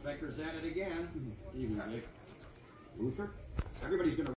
Becker's at it again. Even Luther. Everybody's going to